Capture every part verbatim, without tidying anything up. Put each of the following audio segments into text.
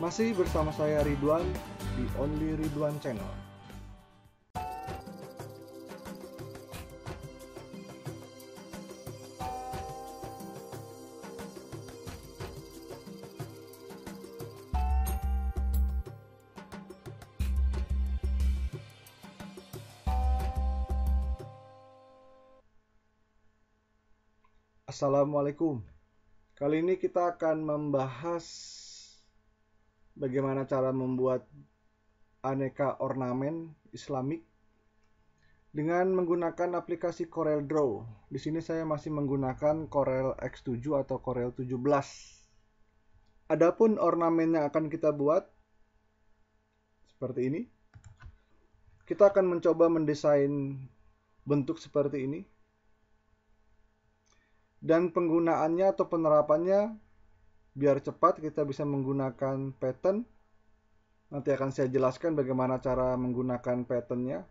Masih bersama saya Ridwan di Only Ridwan Channel. Assalamualaikum. Kali ini kita akan membahas bagaimana cara membuat aneka ornamen Islamik dengan menggunakan aplikasi CorelDRAW. Di sini saya masih menggunakan Corel X tujuh atau Corel tujuh belas. Adapun ornamen yang akan kita buat seperti ini. Kita akan mencoba mendesain bentuk seperti ini. Dan penggunaannya atau penerapannya biar cepat kita bisa menggunakan pattern. Nanti akan saya jelaskan bagaimana cara menggunakan patternnya.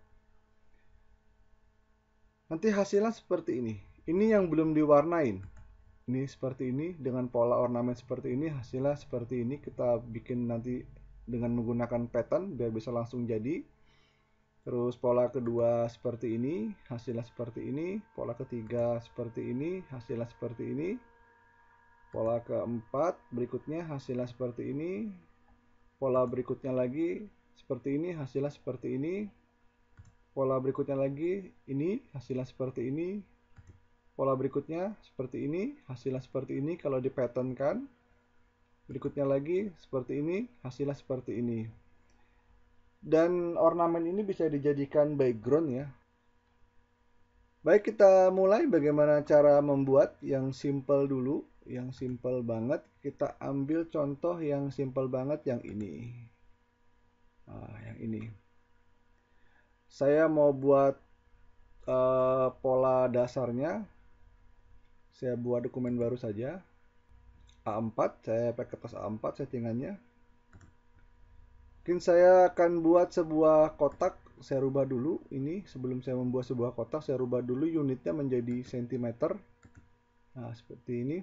Nanti hasilnya seperti ini. Ini yang belum diwarnain. Ini seperti ini dengan pola ornamen seperti ini. Hasilnya seperti ini. Kita bikin nanti dengan menggunakan pattern biar bisa langsung jadi. Terus pola kedua seperti ini, hasilnya seperti ini. Pola ketiga seperti ini, hasilnya seperti ini. Pola keempat berikutnya hasilnya seperti ini. Pola berikutnya lagi seperti ini, hasilnya seperti ini. Pola berikutnya lagi ini, hasilnya seperti ini. Pola berikutnya seperti ini, hasilnya seperti ini kalau di pattern kan. Berikutnya lagi seperti ini, hasilnya seperti ini. Dan ornamen ini bisa dijadikan background ya. Baik, kita mulai bagaimana cara membuat yang simple dulu. Yang simple banget. Kita ambil contoh yang simple banget yang ini. Nah, yang ini. Saya mau buat uh, pola dasarnya. Saya buat dokumen baru saja. A empat, saya pakai kertas A empat settingannya. Mungkin saya akan buat sebuah kotak. Saya rubah dulu ini. Sebelum saya membuat sebuah kotak, saya rubah dulu unitnya menjadi sentimeter. Nah, seperti ini.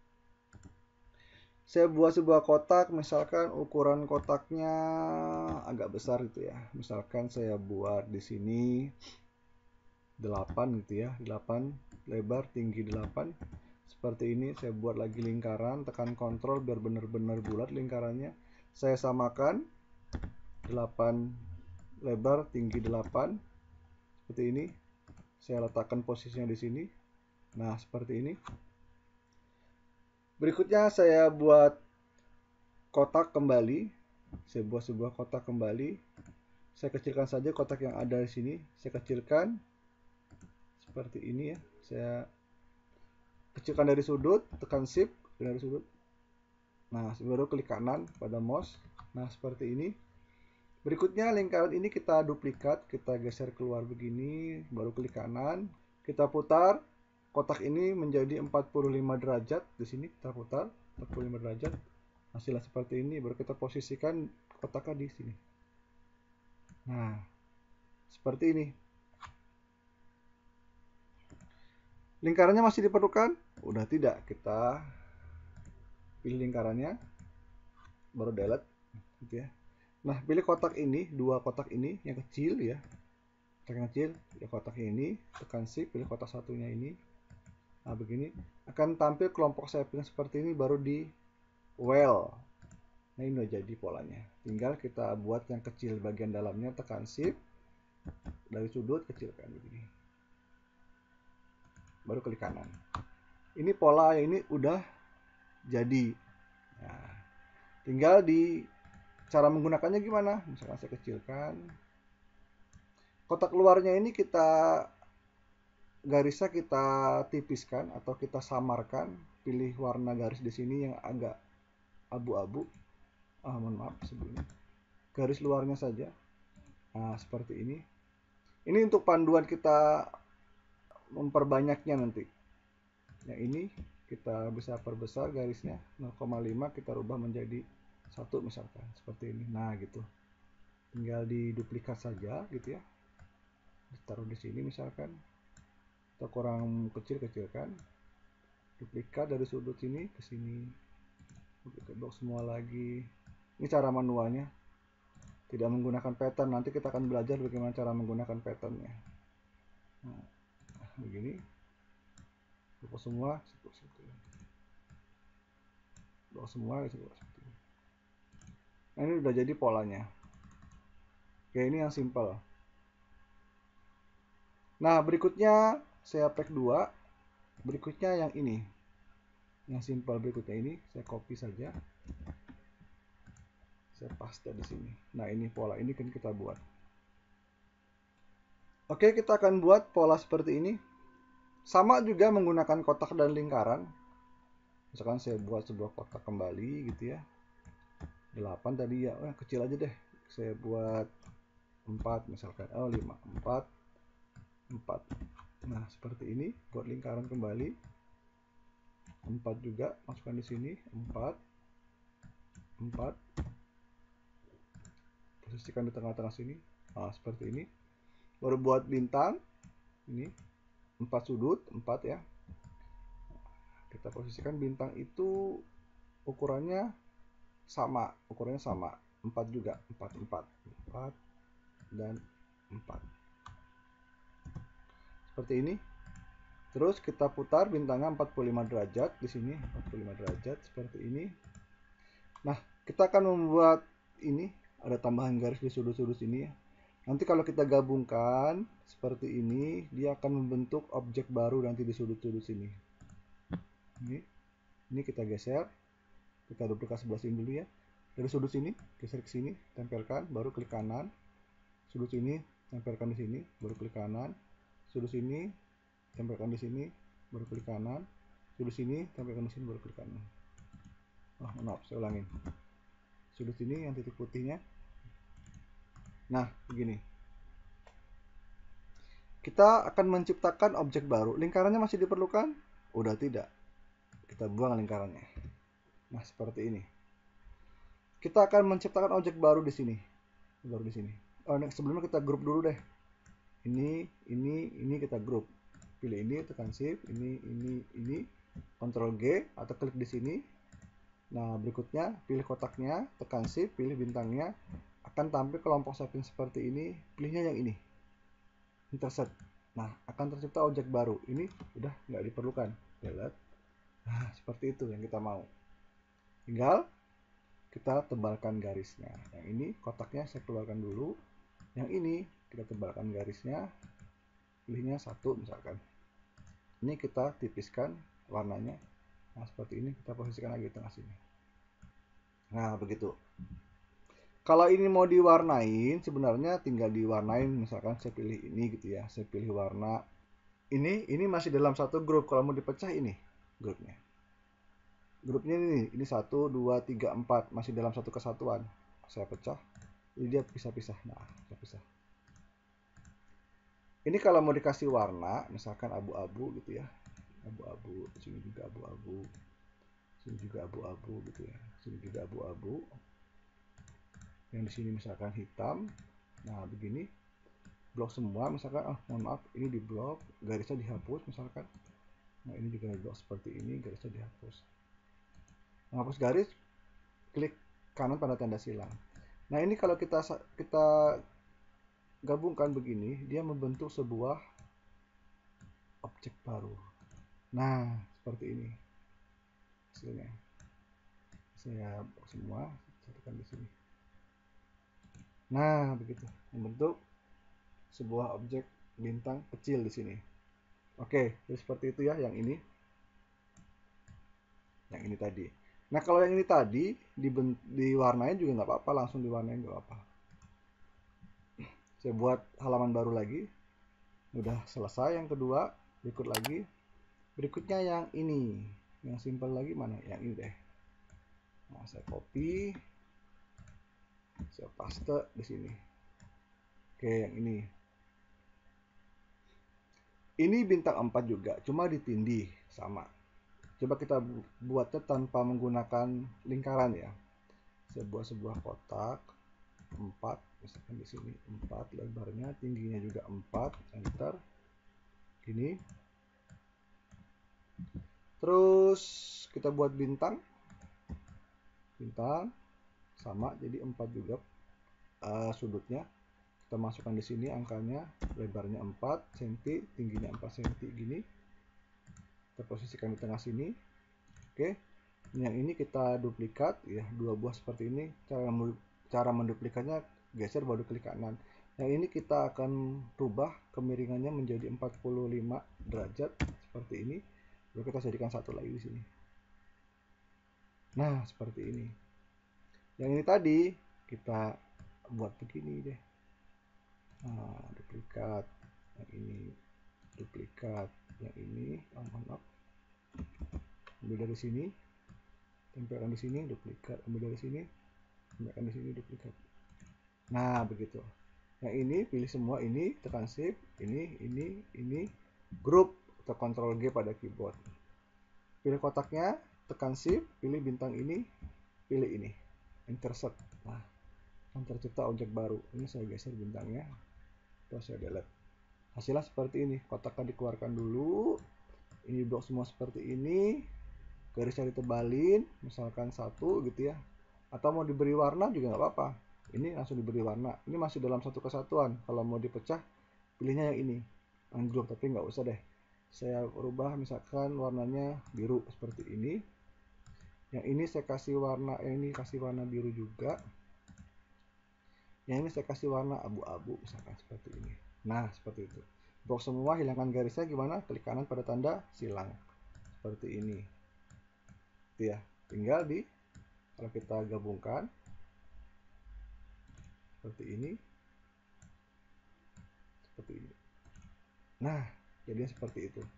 Saya buat sebuah kotak. Misalkan ukuran kotaknya agak besar gitu ya. Misalkan saya buat di sini delapan gitu ya. delapan lebar, tinggi delapan. Seperti ini. Saya buat lagi lingkaran. Tekan kontrol biar benar-benar bulat lingkarannya. Saya samakan. delapan lebar, tinggi delapan. Seperti ini. Saya letakkan posisinya di sini. Nah, seperti ini. Berikutnya saya buat kotak kembali. Saya buat sebuah kotak kembali. Saya kecilkan saja kotak yang ada di sini. Saya kecilkan. Seperti ini ya. Saya kecilkan dari sudut, tekan shift dari sudut. Nah, baru klik kanan pada mouse. Nah, seperti ini. Berikutnya lingkaran ini kita duplikat, kita geser keluar begini, baru klik kanan, kita putar kotak ini menjadi empat puluh lima derajat. Di sini kita putar empat puluh lima derajat. Hasilnya seperti ini, baru kita posisikan kotaknya di sini. Nah, seperti ini. Lingkarannya masih diperlukan? Udah tidak, kita pilih lingkarannya, baru delete gitu ya. Nah, pilih kotak ini, dua kotak ini yang kecil ya. Kotak yang kecil, pilih kotak ini, tekan shift, pilih kotak satunya ini. Nah, begini akan tampil kelompok samping seperti ini baru di well. Nah, ini udah jadi polanya. Tinggal kita buat yang kecil bagian dalamnya, tekan shift dari sudut kecilkan begini. Baru klik kanan. Ini pola ini udah jadi. Nah, tinggal di cara menggunakannya gimana? Misalkan saya kecilkan. Kotak luarnya ini kita garisnya kita tipiskan atau kita samarkan. Pilih warna garis di sini yang agak abu-abu. Ah, mohon maaf sebelumnya. Garis luarnya saja. Nah, seperti ini. Ini untuk panduan kita memperbanyaknya nanti. Yang ini kita bisa perbesar garisnya nol koma lima, kita rubah menjadi satu misalkan seperti ini. Nah, gitu. Tinggal diduplikat saja gitu ya. Ditaruh di sini misalkan. Atau kurang kecil-kecilkan. Duplikat dari sudut sini ke sini. Duplikat blok semua lagi. Ini cara manualnya, tidak menggunakan pattern. Nanti kita akan belajar bagaimana cara menggunakan patternnya. Nah, begini, buka semua, buka semua, nah ini udah jadi polanya. Oke, ini yang simple. Nah, berikutnya saya pack dua. Berikutnya yang ini. Yang simple berikutnya ini saya copy saja. Saya paste di sini. Nah, ini pola ini kan kita buat. Oke, kita akan buat pola seperti ini. Sama juga menggunakan kotak dan lingkaran. Misalkan saya buat sebuah kotak kembali gitu ya. delapan tadi ya, oh, kecil aja deh. Saya buat empat misalkan. Oh, lima, empat, empat. Nah, seperti ini buat lingkaran kembali. empat juga masukkan di sini, empat, empat. Posisikan di tengah-tengah sini. Nah, seperti ini. Baru buat bintang. Ini empat sudut, empat ya. Kita posisikan bintang itu ukurannya sama, ukurannya sama, empat juga, empat, empat, empat dan empat. Seperti ini. Terus kita putar bintangnya empat puluh lima derajat di sini, empat puluh lima derajat seperti ini. Nah, kita akan membuat ini, ada tambahan garis di sudut-sudut sini ya. Nanti kalau kita gabungkan seperti ini, dia akan membentuk objek baru nanti di sudut-sudut sini. Ini, ini kita geser, kita duplikasi sebelah sini dulu ya. Dari sudut sini, geser ke sini, tempelkan, baru klik kanan. Sudut sini, tempelkan di sini, baru klik kanan. Sudut sini, tempelkan di sini, baru klik kanan. Sudut sini, tempelkan di sini, baru klik kanan. Oh, maaf, saya ulangin. Sudut sini yang titik putihnya. Nah, begini. Kita akan menciptakan objek baru. Lingkarannya masih diperlukan? Udah tidak. Kita buang lingkarannya. Nah, seperti ini. Kita akan menciptakan objek baru di sini. Baru di sini. Oh, sebelumnya kita grup dulu deh. Ini, ini, ini kita grup. Pilih ini, tekan shift, ini, ini, ini, Ctrl G atau klik di sini. Nah, berikutnya pilih kotaknya, tekan shift, pilih bintangnya. Akan tampil kelompok shaping seperti ini. Pilihnya yang ini. Intersect. Nah, akan tercipta objek baru. Ini udah nggak diperlukan. Lihat. Nah, seperti itu yang kita mau. Tinggal kita tebalkan garisnya. Yang ini kotaknya saya keluarkan dulu. Yang ini kita tebalkan garisnya. Pilihnya satu misalkan. Ini kita tipiskan warnanya. Nah, seperti ini kita posisikan lagi di tengah sini. Nah, begitu. Kalau ini mau diwarnain, sebenarnya tinggal diwarnain. Misalkan saya pilih ini gitu ya. Saya pilih warna ini. Ini masih dalam satu grup. Kalau mau dipecah ini grupnya. Grupnya ini, ini satu, dua, tiga, empat. Masih dalam satu kesatuan. Saya pecah. Jadi dia pisah-pisah. Nah, saya pisah. Ini kalau mau dikasih warna, misalkan abu-abu gitu ya. Abu-abu. Sini juga abu-abu. Sini juga abu-abu gitu ya. Sini juga abu-abu. Yang di sini misalkan hitam. Nah, begini. Blok semua misalkan. Oh, mohon maaf. Ini di blok. Garisnya dihapus misalkan. Nah, ini juga di blok seperti ini. Garisnya dihapus. Menghapus garis, klik kanan pada tanda silang. Nah, ini kalau kita kita gabungkan begini, dia membentuk sebuah objek baru. Nah, seperti ini hasilnya. Saya semua tekan di sini. Nah, begitu membentuk sebuah objek bintang kecil di sini. Oke, jadi seperti itu ya yang ini. Yang ini tadi. Nah, kalau yang ini tadi diwarnain juga nggak apa-apa, langsung diwarnain nggak apa-apa. Saya buat halaman baru lagi. Udah selesai yang kedua. Berikut lagi. Berikutnya yang ini. Yang simple lagi mana? Yang ini deh. Nah, saya copy. Saya paste di sini. Oke, yang ini. Ini bintang empat juga, cuma ditindih sama. Coba kita buatnya tanpa menggunakan lingkaran ya. Saya buat sebuah kotak empat, misalkan di sini empat lebarnya, tingginya juga empat, enter. Gini. Terus kita buat bintang. Bintang sama, jadi empat juga uh, sudutnya. Kita masukkan di sini angkanya, lebarnya empat sentimeter, tingginya empat sentimeter gini. Kita posisikan di tengah sini. Oke. Yang ini kita duplikat ya, dua buah seperti ini. Cara cara menduplikatnya geser baru klik kanan. Yang ini kita akan rubah kemiringannya menjadi empat puluh lima derajat seperti ini. Lalu kita jadikan satu lagi di sini. Nah, seperti ini. Yang ini tadi kita buat begini deh. Nah, duplikat. Yang ini duplikat. Yang ini, oh, maaf. Ambil dari sini. Tempelkan di sini, duplikat. Ambil dari sini. Tempelkan di sini, duplikat. Nah, begitu. Yang ini pilih semua ini, tekan shift, ini, ini, ini, grup atau kontrol G pada keyboard. Pilih kotaknya, tekan shift, pilih bintang ini, pilih ini, insert. Nah, akan tercipta objek baru. Ini saya geser bintangnya, terus saya delete. Hasilnya seperti ini. Kotaknya dikeluarkan dulu. Ini blok semua seperti ini. Garisnya ditebalin, misalkan satu gitu ya. Atau mau diberi warna juga nggak apa-apa. Ini langsung diberi warna. Ini masih dalam satu kesatuan. Kalau mau dipecah, pilihnya yang ini, ungroup, tapi nggak usah deh. Saya rubah misalkan warnanya biru seperti ini. Yang ini saya kasih warna, yang ini kasih warna biru juga. Yang ini saya kasih warna abu-abu misalkan seperti ini. Nah, seperti itu. Blok semua, hilangkan garisnya gimana? Klik kanan pada tanda silang. Seperti ini. Itu ya. Tinggal di, kalau kita gabungkan seperti ini, seperti ini. Nah, jadinya seperti itu.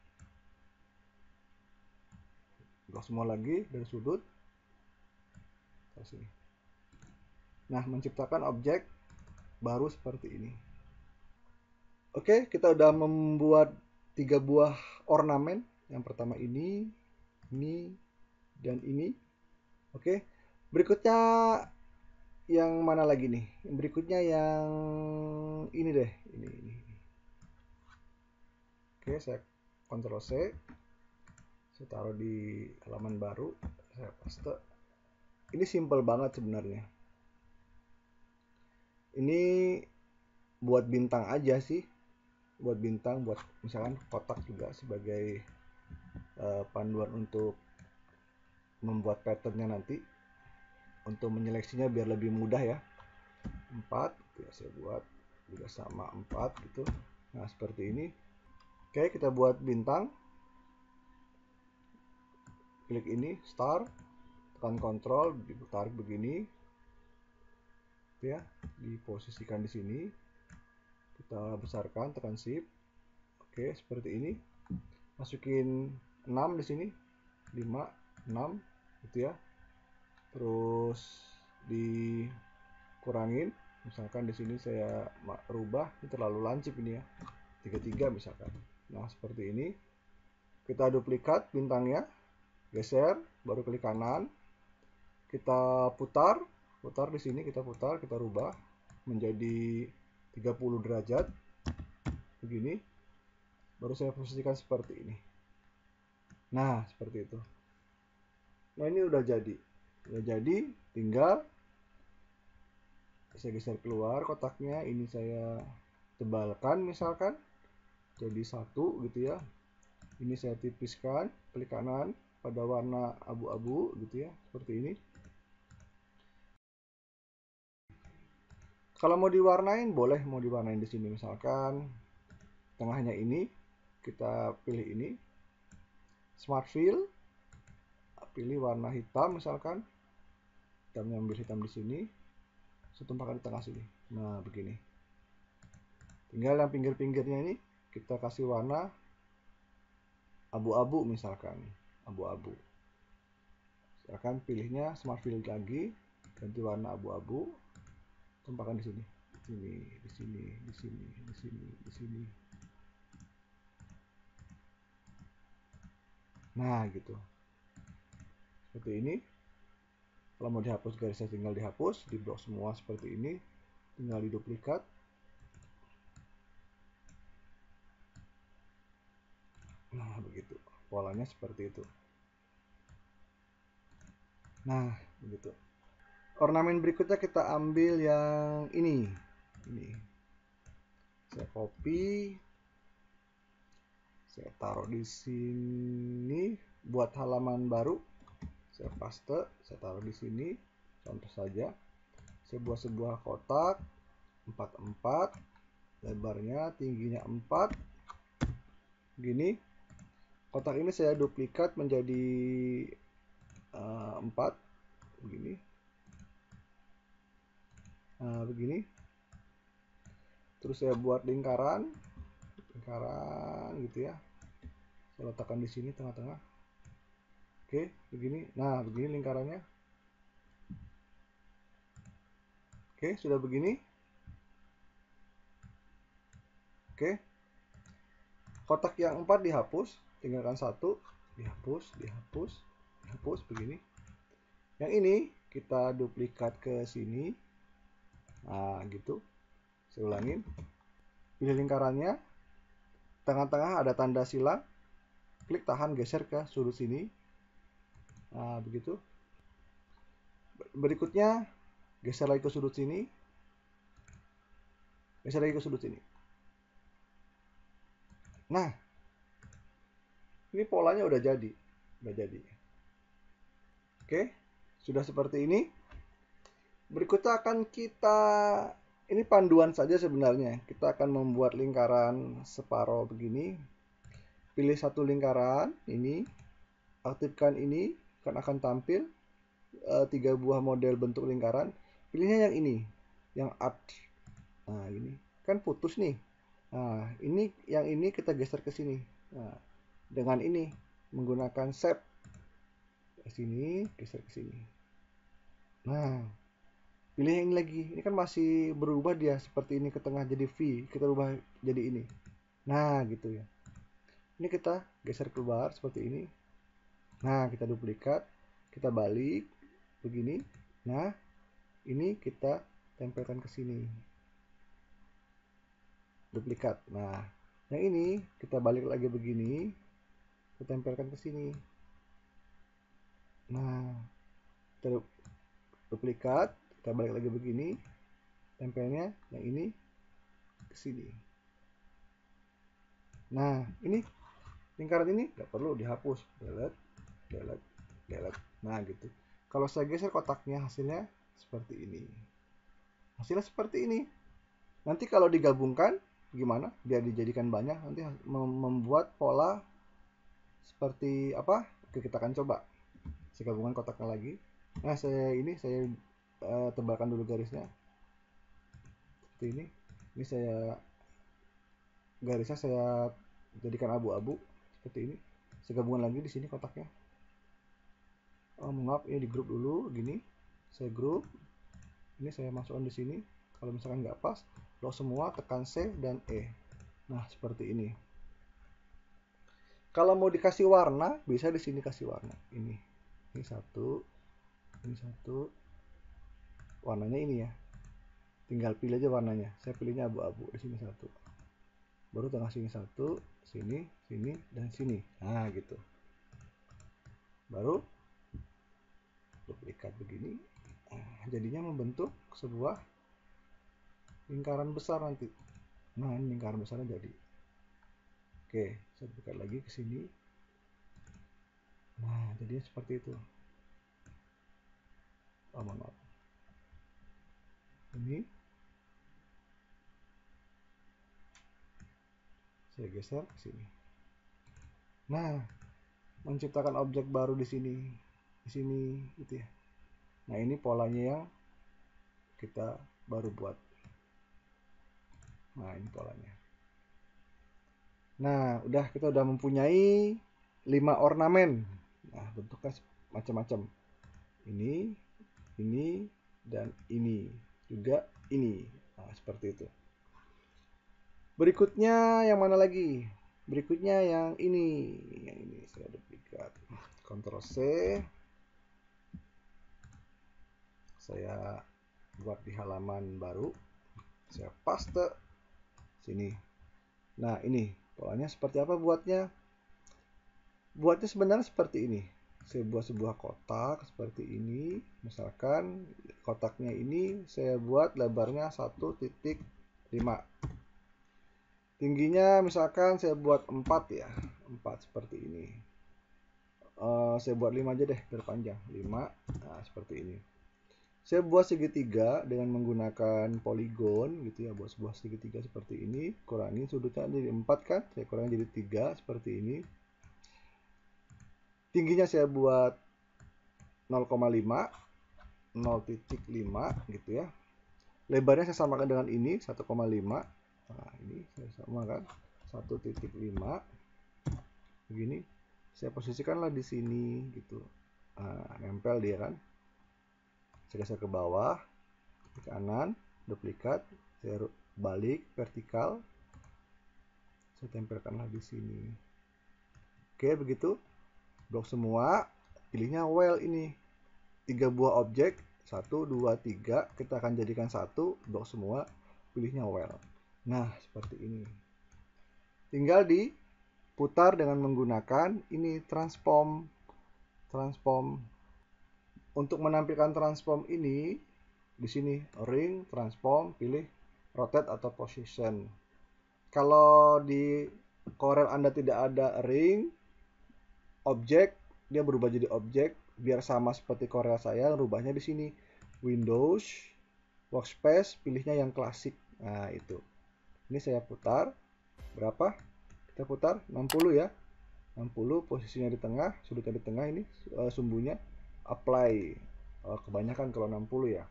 Blok semua lagi dari sudut ke sini. Nah, menciptakan objek baru seperti ini. Oke, kita udah membuat tiga buah ornamen. Yang pertama ini, ini, dan ini. Oke, berikutnya yang mana lagi nih? Berikutnya yang ini deh, ini, ini. Oke, saya Ctrl C, saya taruh di halaman baru, saya paste. Ini simple banget sebenarnya. Ini buat bintang aja sih, buat bintang, buat misalkan kotak juga sebagai uh, panduan untuk membuat patternnya nanti, untuk menyeleksinya biar lebih mudah ya. Empat, ya saya buat juga sama empat gitu. Nah, seperti ini. Oke, kita buat bintang. Klik ini, start, tekan kontrol, ditarik begini, ya, diposisikan di sini. Kita besarkan, tekan shift. Oke, seperti ini. Masukin enam di sini, lima, enam, gitu ya. Terus dikurangin, misalkan di sini saya rubah, ini terlalu lancip ini ya, tiga puluh tiga misalkan. Nah, seperti ini. Kita duplikat bintangnya, geser, baru klik kanan, kita putar, putar di sini, kita putar, kita rubah menjadi tiga puluh derajat, begini, baru saya posisikan seperti ini. Nah, seperti itu. Nah, ini udah jadi, udah jadi, tinggal saya geser keluar kotaknya, ini saya tebalkan misalkan jadi satu gitu ya. Ini saya tipiskan, klik kanan pada warna abu-abu gitu ya, seperti ini. Kalau mau diwarnain boleh, mau diwarnain di sini misalkan tengahnya ini, kita pilih ini, smart fill, pilih warna hitam misalkan, hitamnya ambil hitam di sini, saya tumpahkan di tengah sini. Nah, begini. Tinggal yang pinggir-pinggirnya ini kita kasih warna abu-abu misalkan, abu-abu. Misalkan pilihnya smart fill lagi, ganti warna abu-abu, tumpahkan di sini, di sini, di sini, di sini, di sini, di sini. Nah, gitu. Seperti ini. Kalau mau dihapus garisnya tinggal dihapus, di blok semua seperti ini, tinggal diduplikat. Nah, begitu. Polanya seperti itu. Nah, begitu. ornamen berikutnya kita ambil yang ini. Ini. Saya copy. Saya taruh di sini buat halaman baru. Saya paste, saya taruh di sini. Contoh saja. Saya buat sebuah kotak empat empat, lebarnya, tingginya empat. Gini. Kotak ini saya duplikat menjadi uh, empat. Begini. Nah, begini. Terus saya buat lingkaran, lingkaran gitu ya. Saya letakkan di sini tengah-tengah. Oke, begini. Nah, begini lingkarannya. Oke, sudah begini. Oke. Kotak yang empat dihapus, tinggalkan satu, dihapus, dihapus, dihapus begini. Yang ini kita duplikat ke sini. Nah, gitu. Saya ulangin. Pilih lingkarannya. Tengah-tengah ada tanda silang. Klik tahan, geser ke sudut sini. Nah, begitu. Berikutnya, geser lagi ke sudut sini. Geser lagi ke sudut sini. Nah, ini polanya udah jadi. Udah jadi. Oke, sudah seperti ini. Berikutnya akan kita, ini panduan saja sebenarnya. Kita akan membuat lingkaran separuh begini. Pilih satu lingkaran, ini. Aktifkan ini, kan akan tampil e, tiga buah model bentuk lingkaran. Pilihnya yang ini, yang art. Nah, ini kan putus nih. Nah, ini yang ini kita geser ke sini. Nah, dengan ini menggunakan shape ke sini, geser ke sini. Nah, pilih yang ini lagi. Ini kan masih berubah dia seperti ini ke tengah jadi V. Kita ubah jadi ini. Nah, gitu ya. Ini kita geser keluar seperti ini. Nah, kita duplikat, kita balik begini. Nah, ini kita tempelkan ke sini. Duplikat. Nah, yang ini kita balik lagi begini, kita tempelkan ke sini. Nah, kita duplikat, kita balik lagi begini, tempelnya yang ini ke sini. Nah, ini lingkaran ini nggak perlu dihapus, delete, delete, delete. Nah, gitu. Kalau saya geser kotaknya, hasilnya seperti ini. Hasilnya seperti ini. Nanti kalau digabungkan gimana? Biar dijadikan banyak, nanti membuat pola seperti apa? Oke, kita akan coba. Saya gabungkan kotaknya lagi. Nah, saya ini saya uh, tebalkan dulu garisnya. Seperti ini. Ini saya garisnya saya jadikan abu-abu seperti ini. Saya gabungkan lagi di sini kotaknya. Oh, maaf, ini di grup dulu gini. Saya grup. Ini saya masukkan di sini. Kalau misalkan nggak pas, lock semua, tekan C dan E. Nah, seperti ini. Kalau mau dikasih warna, bisa di sini kasih warna. Ini. Ini satu. Ini satu. Warnanya ini ya. Tinggal pilih aja warnanya. Saya pilihnya abu-abu. Di sini satu. Baru tengah sini satu. Sini, sini, dan sini. Nah, gitu. Baru duplikat begini. Jadinya membentuk sebuah lingkaran besar nanti. Nah, ini lingkaran besarnya jadi. Oke, saya buka lagi ke sini. Nah, jadinya seperti itu. Oh, maaf. Ini saya geser ke sini. Nah, menciptakan objek baru di sini. Di sini gitu ya. Nah, ini polanya yang kita baru buat. Nah, ini polanya. Nah, udah kita udah mempunyai lima ornamen. Nah, bentuknya macam-macam. Ini, ini, dan ini. Juga ini. Nah, seperti itu. Berikutnya yang mana lagi? Berikutnya yang ini. Yang ini saya duplikat. Ctrl C. Saya buat di halaman baru. Saya paste sini. Nah, ini polanya seperti apa buatnya? Buatnya sebenarnya seperti ini. saya buat sebuah kotak seperti ini. Misalkan kotaknya ini saya buat lebarnya satu titik lima. Tingginya misalkan saya buat empat ya, empat seperti ini. Uh, saya buat lima aja deh biar panjang, lima. Nah, seperti ini. Saya buat segitiga dengan menggunakan poligon gitu ya, buat sebuah segitiga seperti ini. Kurangi sudutnya jadi empat kan, saya kurangi jadi tiga seperti ini. Tingginya saya buat nol koma lima, nol titik lima gitu ya. Lebarnya saya samakan dengan ini satu koma lima. Nah, ini saya samakan satu titik lima. Begini. Saya posisikanlah di sini gitu. Nah, nempel dia kan. Saya geser ke bawah, ke kanan, duplikat, saya balik vertikal. Saya tempelkanlah di sini. Oke, begitu. Blok semua, pilihnya well ini. Tiga buah objek, satu, dua, tiga, kita akan jadikan satu, blok semua, pilihnya well. Nah, seperti ini. Tinggal diputar dengan menggunakan ini transform. Transform. Untuk menampilkan transform ini, di sini ring, transform, pilih rotate atau position. Kalau di Corel Anda tidak ada ring, objek, dia berubah jadi objek. Biar sama seperti Corel saya, rubahnya di sini. Windows, workspace, pilihnya yang klasik. Nah, itu. Ini saya putar. Berapa? Kita putar enam puluh ya. enam puluh, posisinya di tengah, sudutnya di tengah ini, uh, sumbunya. Apply. Uh, kebanyakan kalau enam puluh ya.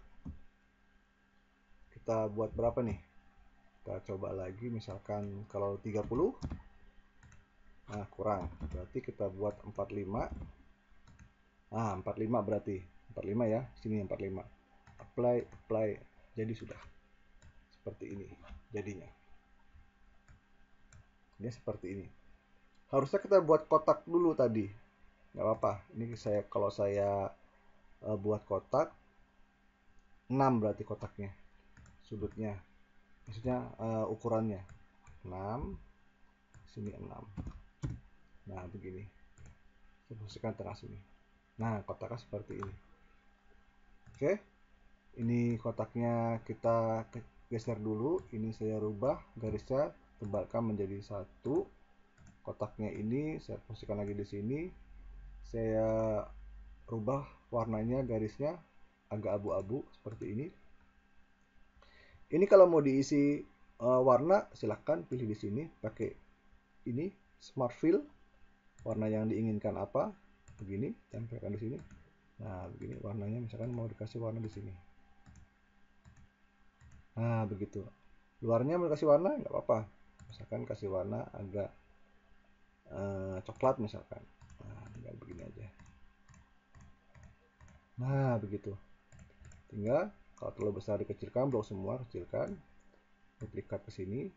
Kita buat berapa nih? Kita coba lagi, misalkan kalau tiga puluh. Nah, kurang. Berarti kita buat empat puluh lima. Nah, empat puluh lima berarti. empat puluh lima ya. Sini empat puluh lima. Apply, apply. Jadi sudah. Seperti ini jadinya. Ini seperti ini. Harusnya kita buat kotak dulu tadi. Nggak apa-apa. Ini saya kalau saya uh, buat kotak enam berarti kotaknya. Sudutnya. Maksudnya uh, ukurannya. enam. Sini enam. Nah, begini. Saya posisikan tengah sini. Nah, kotaknya seperti ini. Oke. Ini kotaknya kita geser dulu. Ini saya rubah garisnya, tebalkan menjadi satu. Kotaknya ini saya posisikan lagi di sini. Saya rubah warnanya, garisnya agak abu-abu seperti ini. Ini kalau mau diisi uh, warna, silahkan pilih di sini, pakai ini smart fill. Warna yang diinginkan apa? Begini, tempelkan di sini. Nah, begini warnanya, misalkan mau dikasih warna di sini. Nah, begitu. Luarnya mau dikasih warna, nggak apa-apa. Misalkan kasih warna agak uh, coklat misalkan. Nah, tinggal begini aja. Nah, begitu. Tinggal kalau terlalu besar dikecilkan, blok semua kecilkan. Duplikat ke sini.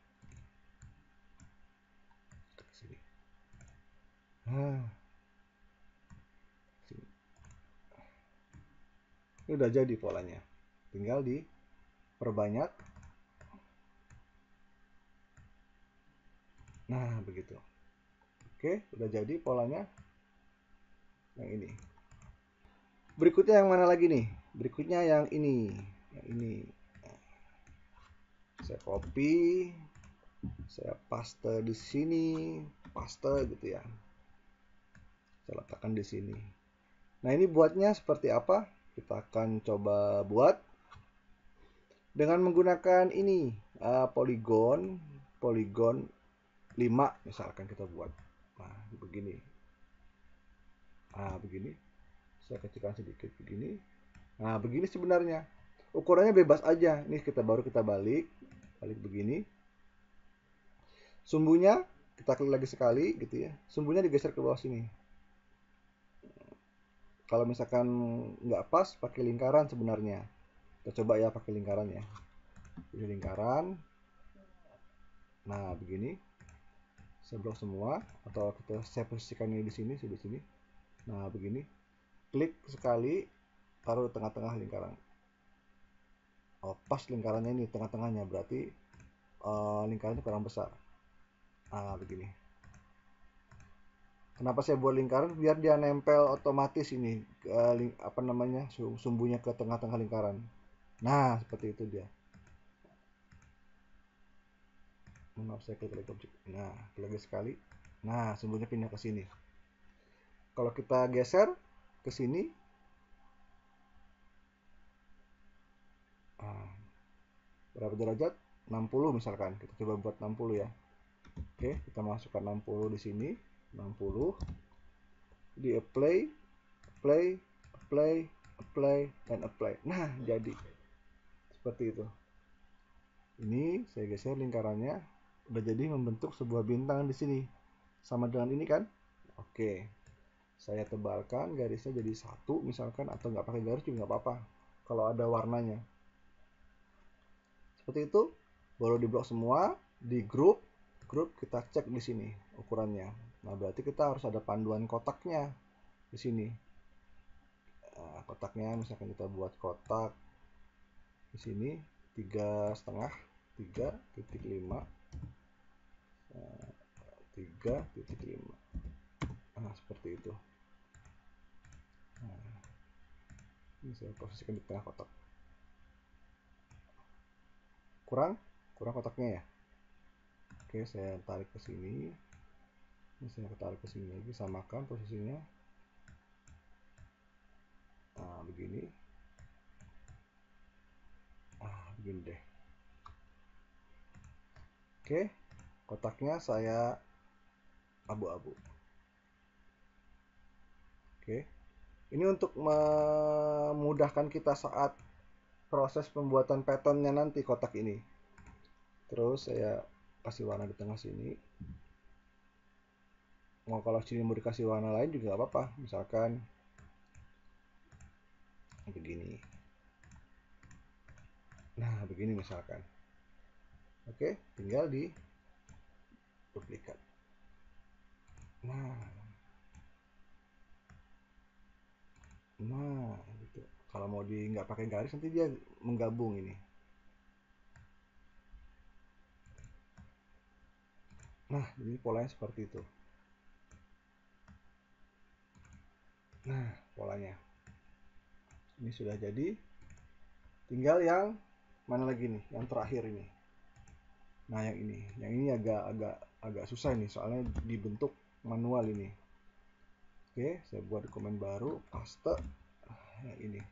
Ke sini. Nah. Sini. Ini udah jadi polanya. Tinggal diperbanyak. Nah, begitu. Oke, udah jadi polanya. Yang ini. Berikutnya yang mana lagi nih? Berikutnya yang ini. Yang ini. Saya copy. Saya paste di sini. Paste gitu ya. Saya letakkan di sini. Nah, ini buatnya seperti apa? Kita akan coba buat dengan menggunakan ini. Uh, polygon. Polygon lima misalkan kita buat. Nah, begini. Nah, begini. Saya kecilkan sedikit begini. Nah, begini sebenarnya. Ukurannya bebas aja. Nih kita baru kita balik. Balik begini. Sumbunya kita klik lagi sekali gitu ya. Sumbunya digeser ke bawah sini. Kalau misalkan nggak pas, pakai lingkaran sebenarnya. Kita coba ya pakai lingkaran ya. Pilih lingkaran. Nah, begini. Saya blok semua atau kita saya posisikan ini di sini, di sini. Nah, begini. Klik sekali, taruh di tengah-tengah lingkaran. Oh, pas lingkarannya ini tengah-tengahnya, berarti uh, lingkarannya kurang besar. Nah, begini. Kenapa saya buat lingkaran? Biar dia nempel otomatis ini ke ling, apa namanya, sumbunya ke tengah-tengah lingkaran. Nah, seperti itu dia. Maaf, saya klik lagi objek. Nah, klik lagi sekali. Nah, sumbunya pindah ke sini. Kalau kita geser ke sini, nah, berapa derajat? enam puluh misalkan. Kita coba buat enam puluh ya. Oke, kita masukkan enam puluh di sini. enam puluh. Di apply, apply, apply, apply, dan apply. Nah, jadi seperti itu. Ini saya geser lingkarannya, udah jadi membentuk sebuah bintang di sini. Sama dengan ini kan? Oke. Saya tebalkan garisnya jadi satu misalkan, atau nggak pakai garis juga nggak apa-apa kalau ada warnanya. Seperti itu. Baru di blok semua, di grup, grup kita cek di sini ukurannya. Nah, berarti kita harus ada panduan kotaknya di sini. Nah, kotaknya misalkan kita buat kotak di sini tiga setengah, tiga titik lima, tiga titik lima. Nah, seperti itu. Nah, ini saya posisikan di tengah kotak. Kurang, kurang kotaknya ya. Oke, saya tarik ke sini. Ini saya tarik ke sini lagi, samakan posisinya. Nah, begini. Ah, begini deh. Oke, kotaknya saya abu-abu. Oke, ini untuk memudahkan kita saat proses pembuatan patternnya nanti kotak ini. Terus saya kasih warna di tengah sini. Mau kalau sini mau dikasih warna lain juga gak apa-apa. Misalkan begini. Nah, begini misalkan. Oke, tinggal di duplikat. Nah, nah gitu. Kalau mau di nggak pakai garis nanti dia menggabung ini. Nah, jadi polanya seperti itu. Nah, polanya ini sudah jadi. Tinggal yang mana lagi nih? Yang terakhir ini. Nah, yang ini, yang ini agak agak agak susah nih, soalnya dibentuk manual ini. Oke, saya buat dokumen baru, paste. Yang ini.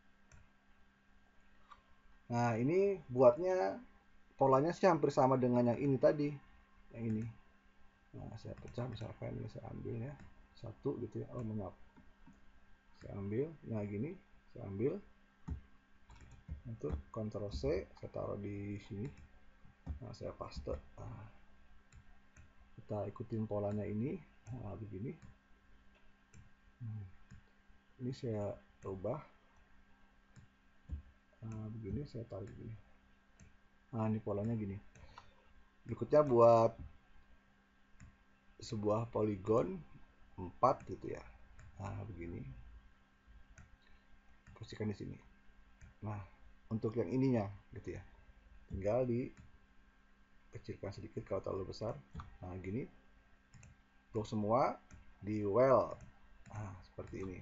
Nah, ini buatnya polanya sih hampir sama dengan yang ini tadi, yang ini. Nah, saya pecah misalkan, ini saya ambil ya, satu gitu ya. Oh, maaf. Saya ambil, nah gini, saya ambil. Untuk Ctrl C, saya taruh di sini. Nah, saya paste. Nah, kita ikutin polanya ini. Nah, begini. Hmm. Ini saya ubah. Nah, begini saya tarik begini. Nah, ini polanya gini. Berikutnya buat sebuah poligon empat gitu ya. Nah, begini. Posisikan di sini. Nah, untuk yang ininya gitu ya. Tinggal dikecilkan sedikit kalau terlalu besar. Nah, gini. Blok semua di well. Nah, seperti ini.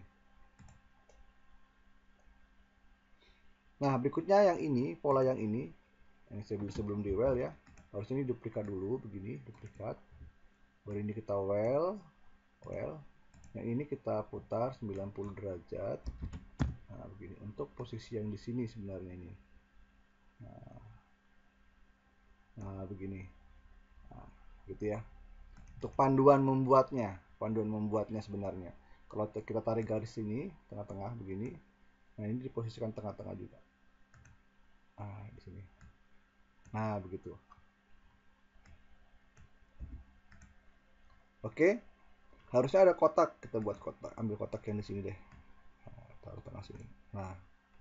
Nah, berikutnya yang ini, pola yang ini, yang saya beli sebelum di well ya. Harus ini duplikat dulu, begini, duplikat. Baru ini kita well, well. Yang ini kita putar sembilan puluh derajat. Nah, begini. Untuk posisi yang di sini sebenarnya ini. Nah, nah begini. Nah, gitu ya. Untuk panduan membuatnya, panduan membuatnya sebenarnya. Kalau kita tarik garis sini, tengah-tengah begini. Nah, ini diposisikan tengah-tengah juga. Nah, di sini. Nah, begitu. Oke. Harusnya ada kotak. Kita buat kotak. Ambil kotak yang di sini deh. Nah, taruh tengah sini. Nah.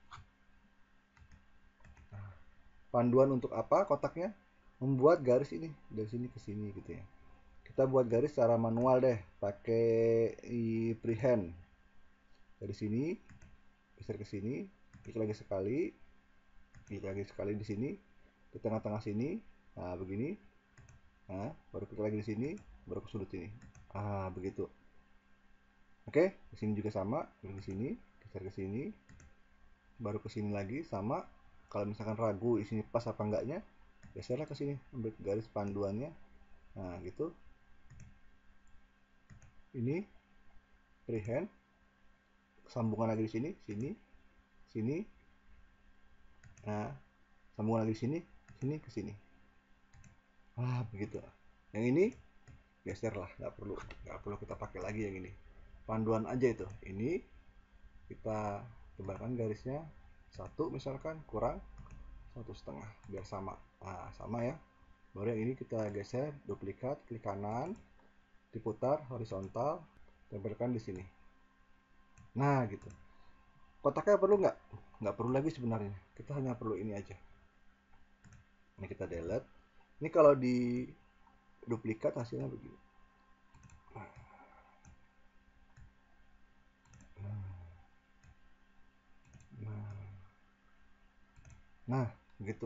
Nah. Panduan untuk apa kotaknya? Membuat garis ini dari sini ke sini gitu ya. Kita buat garis secara manual deh, pakai freehand. Dari sini geser ke sini, klik lagi sekali, klik lagi sekali di sini, di tengah-tengah sini. Nah, begini. Nah, baru klik lagi di sini, baru ke sudut ini. Ah, begitu. Oke, di sini juga sama, pilih ke sini, geser ke sini, baru ke sini lagi sama. Kalau misalkan ragu di sini pas apa enggaknya, geserlah ke sini, ambil garis panduannya. Nah, gitu. Ini freehand, sambungan lagi di sini, sini, sini. Nah, sambungan lagi di sini, sini ke sini. Ah, begitu. Yang ini geser lah, nggak perlu, nggak perlu kita pakai lagi yang ini. Panduan aja itu. Ini kita tebalkan garisnya satu misalkan, kurang satu setengah biar sama. Nah, sama ya. Baru yang ini kita geser, duplikat, klik kanan, diputar horizontal, tempelkan di sini. Nah, gitu. Kotaknya perlu nggak? Nggak perlu lagi sebenarnya. Kita hanya perlu ini aja. Ini kita delete. Ini kalau di duplikat hasilnya begini. Nah, begitu.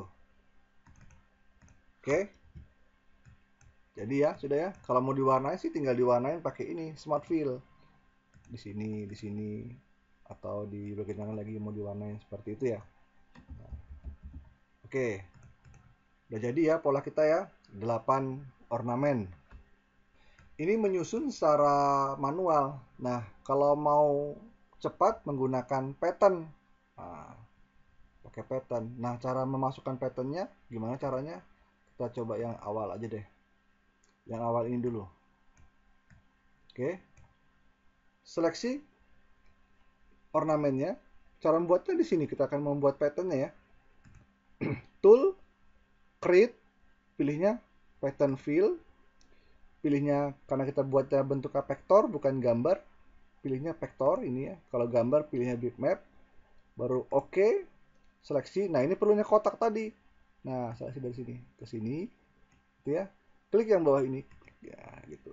Oke. Jadi ya, sudah ya. Kalau mau diwarnai sih tinggal diwarnain pakai ini, Smart Fill. Di sini, di sini, atau di bagian mana lagi mau diwarnain seperti itu ya. Nah. Oke. Udah jadi ya pola kita ya. delapan ornamen. Ini menyusun secara manual. Nah, kalau mau cepat menggunakan pattern. Nah, pakai pattern. Nah, cara memasukkan patternnya gimana caranya? Kita coba yang awal aja deh. Yang awal ini dulu. Oke. Seleksi ornamennya. Cara membuatnya di sini. Kita akan membuat patternnya ya. Tool, create, pilihnya pattern fill. Pilihnya karena kita buatnya bentuknya vektor bukan gambar. Pilihnya vektor ini ya. Kalau gambar pilihnya bitmap. Baru oke. Okay. Seleksi. Nah, ini perlunya kotak tadi. Nah, seleksi dari sini ke sini. Gitu ya. Klik yang bawah ini. Ya, gitu.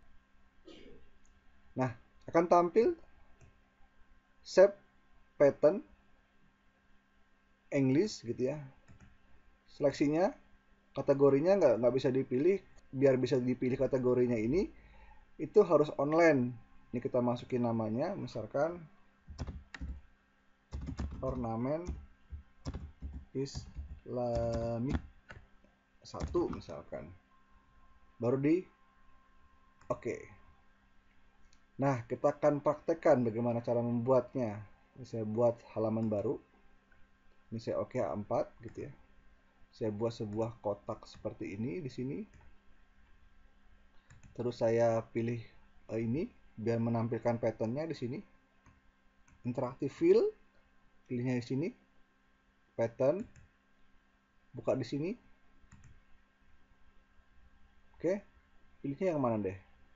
Nah, akan tampil shape pattern English gitu ya. Seleksinya, kategorinya nggak nggak bisa dipilih. Biar bisa dipilih kategorinya ini, itu harus online. Ini kita masukin namanya, misalkan ornamen Islamic satu misalkan. Baru di oke. Okay. Nah, kita akan praktekkan bagaimana cara membuatnya. Ini saya buat halaman baru. Ini saya oke okay, A empat gitu ya. Saya buat sebuah kotak seperti ini di sini. Terus saya pilih uh, ini biar menampilkan patternnya di sini. Interactive fill, pilihnya di sini. Pattern, buka di sini. Oke, pilihnya yang mana deh?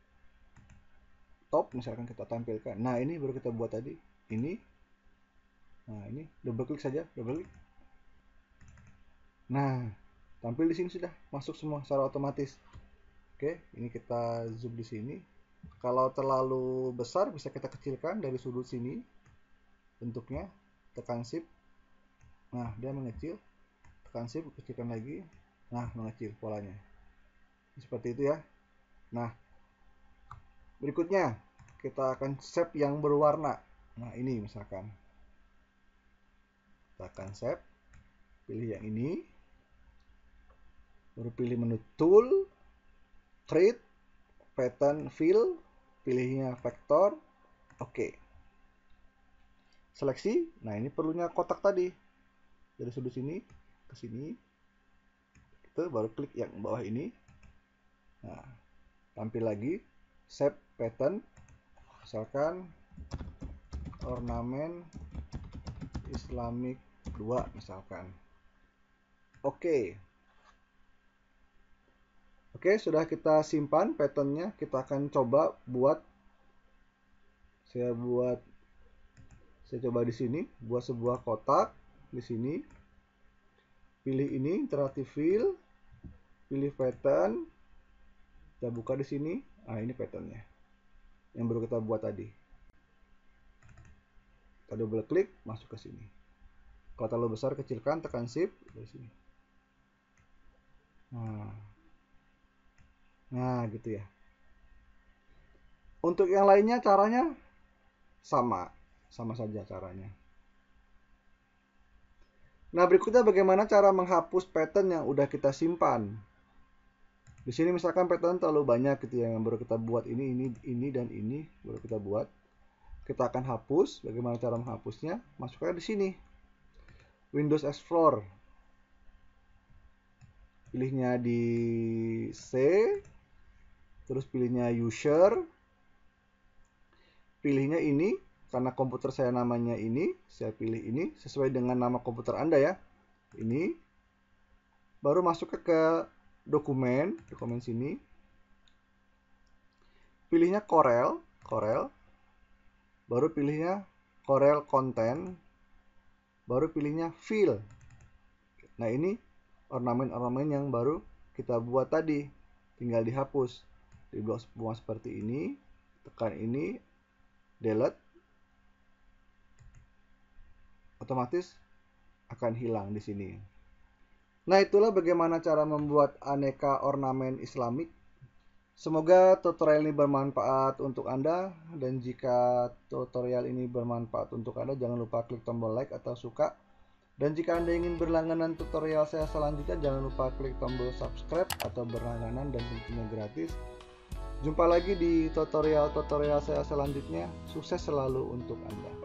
Top misalkan kita tampilkan. Nah, ini baru kita buat tadi. Ini. Nah, ini double klik saja, double klik. Nah, tampil di sini sudah masuk semua secara otomatis. Oke, ini kita zoom di sini. Kalau terlalu besar bisa kita kecilkan dari sudut sini. Bentuknya, tekan shift. Nah, dia mengecil. Tekan shift, kecilkan lagi. Nah, mengecil polanya. Seperti itu ya. Nah, berikutnya kita akan shape yang berwarna. Nah, ini misalkan. Kita akan shape. Pilih yang ini. Baru pilih menu tool, create, pattern fill, pilihnya vektor, oke. Okay. Seleksi, nah ini perlunya kotak tadi. Dari sudut sini ke sini. Itu baru klik yang bawah ini. Nah, tampil lagi, shape pattern, misalkan ornamen Islamic dua misalkan. Oke. Okay. Oke, sudah kita simpan patternnya. Kita akan coba buat. Saya buat. Saya coba di sini, buat sebuah kotak di sini. Pilih ini, interactive fill. Pilih pattern. Kita buka di sini. Ah, ini patternnya. Yang baru kita buat tadi. Kita double klik, masuk ke sini. Kalau terlalu besar, kecilkan, tekan shift dari sini. Nah. Nah, gitu ya. Untuk yang lainnya caranya sama, sama saja caranya. Nah, berikutnya bagaimana cara menghapus pattern yang udah kita simpan. Di sini misalkan pattern terlalu banyak gitu ya, yang baru kita buat ini, ini, ini, dan ini baru kita buat. Kita akan hapus. Bagaimana cara menghapusnya? Masukkan di sini. Windows Explorer. Pilihnya di C, terus pilihnya User. Pilihnya ini, karena komputer saya namanya ini, saya pilih ini sesuai dengan nama komputer Anda ya. Ini. Baru masuk ke dokumen, dokumen sini. Pilihnya Corel, Corel. Baru pilihnya Corel Content. Baru pilihnya Fill. Nah, ini ornamen-ornamen yang baru kita buat tadi. Tinggal dihapus. Dibuang seperti ini. Tekan ini. Delete. Otomatis akan hilang di sini. Nah, itulah bagaimana cara membuat aneka ornamen Islamik. Semoga tutorial ini bermanfaat untuk Anda, dan jika tutorial ini bermanfaat untuk Anda, jangan lupa klik tombol like atau suka. Dan jika Anda ingin berlangganan tutorial saya selanjutnya, jangan lupa klik tombol subscribe atau berlangganan, dan tentunya gratis. Jumpa lagi di tutorial-tutorial saya selanjutnya. Sukses selalu untuk Anda.